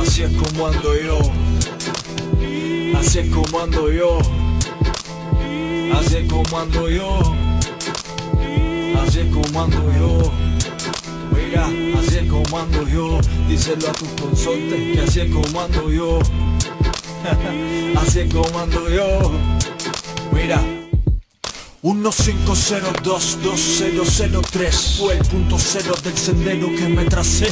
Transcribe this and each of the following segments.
Así es como ando yo, así es como ando yo, así es como ando yo, así es como ando yo. Mira, así es como ando yo. Díselo a tus consortes que así es como ando yo. Así es como ando yo. Mira, 150220003 fue el punto cero del sendero que me tracé.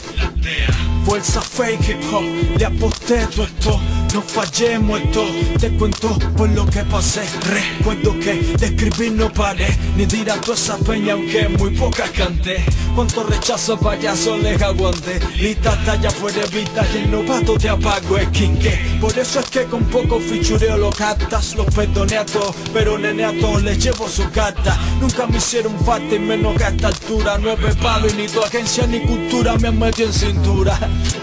Fuerza fake hip hop, le aposté todo esto. No fallemos esto, te cuento por lo que pasé. Recuerdo que de escribir no paré, ni de ir a toda esa peña aunque muy pocas canté. Cuánto rechazo payaso les aguanté. Lista talla fuera de vista y el novato te apago es quinque. Por eso es que con poco fichureo lo captas. Los perdoné a todos, pero nene a todos les llevo su carta. Nunca me hicieron falta y menos que a esta altura. 9 palos y ni tu agencia ni cultura me han metido en cintura.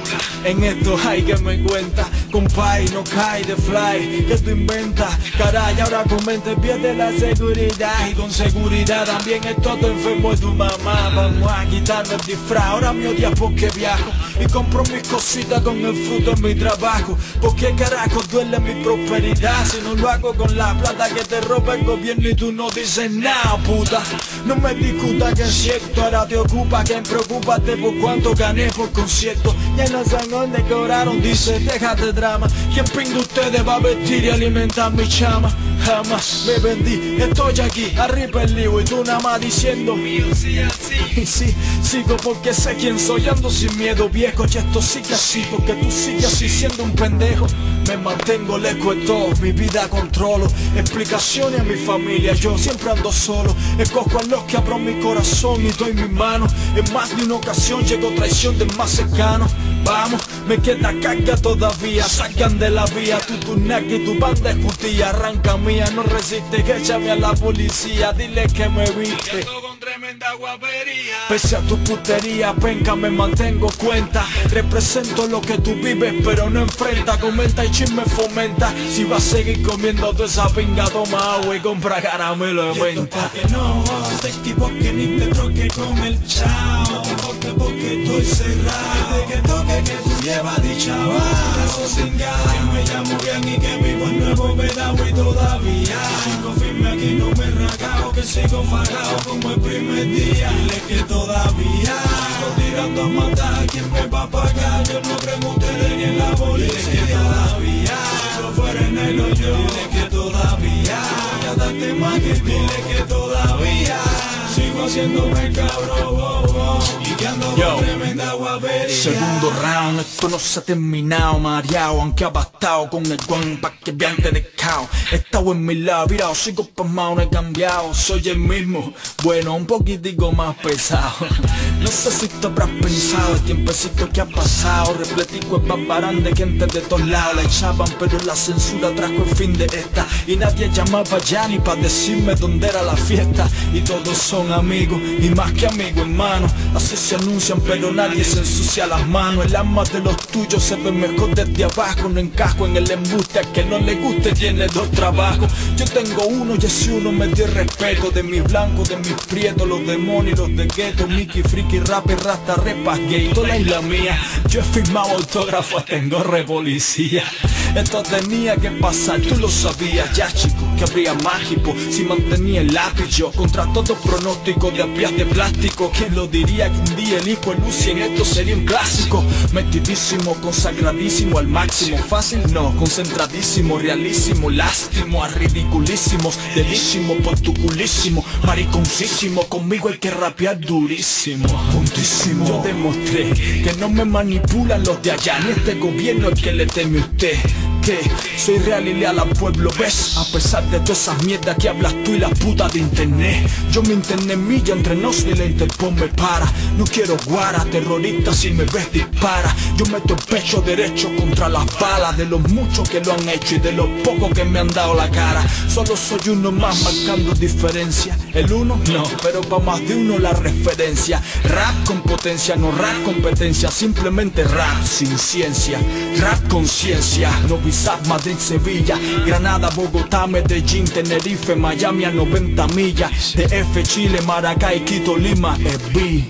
En esto hay que me cuenta, compay, no cae de fly, que tú inventas, caray, ahora comenta, pierde la seguridad. Y con seguridad también es todo enfermo de tu mamá. Vamos a quitarnos el disfraz, ahora me odias porque viajo y compro mis cositas con el fruto de mi trabajo. Porque carajo duele mi prosperidad si no lo hago con la plata que te roba el gobierno y tú no dices nada, puta. No me discutas que es cierto, ahora te ocupa que preocúpate por cuánto gané por concierto. Ya no sé dónde cobraron, dice, déjate drama. ¿Quién pinga ustedes va a vestir y alimentar mi chama? Jamás me vendí, estoy aquí, arriba el lío y tú nada más diciendo mío, sí, así. Y sí, sigo porque sé quién soy, ando sin miedo viejo. Y esto sigue así porque tú sigues así siendo un pendejo. Me mantengo lejos de todo, mi vida controlo. Explicaciones a mi familia, yo siempre ando solo. Escojo a los que abro mi corazón y doy mi mano. En más de una ocasión llegó traición del más cercano. Vamos, me queda carga todavía. Salgan de la vía, tu tunaca y tu banda es jutilla. Arranca mía, no resiste, que échame a la policía. Dile que me viste con tremenda guapería. Pese a tu putería, penca, me mantengo cuenta. Represento lo que tú vives, pero no enfrenta. Comenta y chisme fomenta. Si vas a seguir comiendo toda esa pinga, toma agua y compra caramelo de menta. Que no, te equivoques ni te troque con el chao. Porque estoy cerrado. De que toque que tú llevas dicha bajo sin gas. Que me llamo bien y que vivo en Nuevo Vedado y todavía sigo firme aquí, no me he ragao. Que sigo fajado como el primer día. Dile que todavía sigo tirando a matar a quien me va a pagar. Yo no creo en ustedes ni en la policía. Dile que todavía sigo fuera en el hoyo. Dile que todavía voy a darte más que tú. Dile que todavía sigo haciéndome cabrón, y que ando con tremenda guapería. Segundo round, esto no se ha terminado, mareado, aunque ha bastado con el guan pa' que vean que de cao. He estado en mi lado, virado, sigo pasmado, no he cambiado, soy el mismo, bueno, un poquitico más pesado. No sé si tú habrás pensado el tiempecito que ha pasado, repletico el babarán de gente de todos lados. La echaban pero la censura trajo el fin de esta, y nadie llamaba ya ni pa' decirme dónde era la fiesta. Y todos son amigos, y más que amigos hermanos. Así se anuncian pero nadie se ensucia las manos. El alma de los tuyos se ve mejor desde abajo. No encajo en el embuste, al que no le guste tiene dos trabajos. Yo tengo uno y ese uno me dio respeto. De mis blancos, de mis prietos, los demonios, los de gueto. Mickey, friki, rap y rasta, repas, gay, toda la isla mía. Yo he firmado autógrafos, tengo re policía. Esto tenía que pasar, tú lo sabías ya, chico, que habría mágico si mantenía el lápiz. Yo contra todo pronóstico de apias de plástico. ¿Quién lo diría que un día el hijo de Lucy en esto sería un clásico? Metidísimo, consagradísimo al máximo. Fácil no, concentradísimo, realísimo, lástimo a ridiculísimos. Delísimo por tu culísimo, mariconcísimo. Conmigo hay que rapear durísimo, puntísimo. Yo demostré que no me manipulan los de allá, ni este gobierno el que le teme a usted. Que soy real y leal al pueblo, ¿ves? A pesar de todas esas mierdas que hablas tú y la puta de internet. Yo me internet milla entre nos y la Interpol me para. No quiero guara, terrorista, si me ves dispara. Yo meto el pecho derecho contra las balas de los muchos que lo han hecho y de los pocos que me han dado la cara. Solo soy uno más marcando diferencia. El uno no, pero pa' más de uno la referencia. Rap con potencia, no rap competencia. Simplemente rap sin ciencia. Rap con ciencia, no Bizap, Madrid, Sevilla, Granada, Bogotá, Medellín, Tenerife, Miami a 90 millas. DF, Chile, Maracay, Quito, Lima, EBI.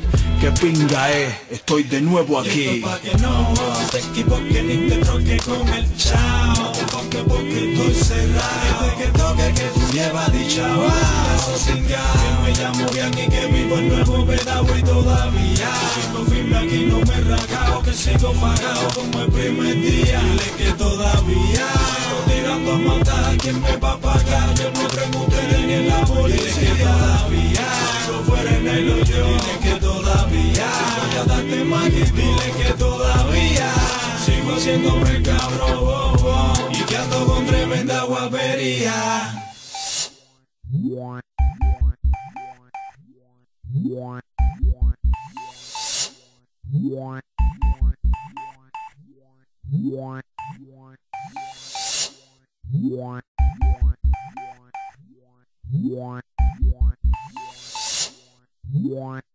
que pinga estoy de nuevo aquí. Esto pa' que no te equivoques ni te troques con el chao. Porque estoy cerrado. Que toque que tú llevas dicha abajo sin gas. Que me llamo bien y que vivo en Nuevo Vedado y todavía sigo firme aquí, no me he rajado. Que sigo pagado como el primer día. Dile que todavía sigo tirando a matar a quien me va a pagar. Yo no creo en ustedes ni en la policía. Dile que todavía sigo fuera en el hoyo. Dile que todavía voy a darte más que dile que todavía sigo haciéndome cabrón y que ando con tremenda guapería. What?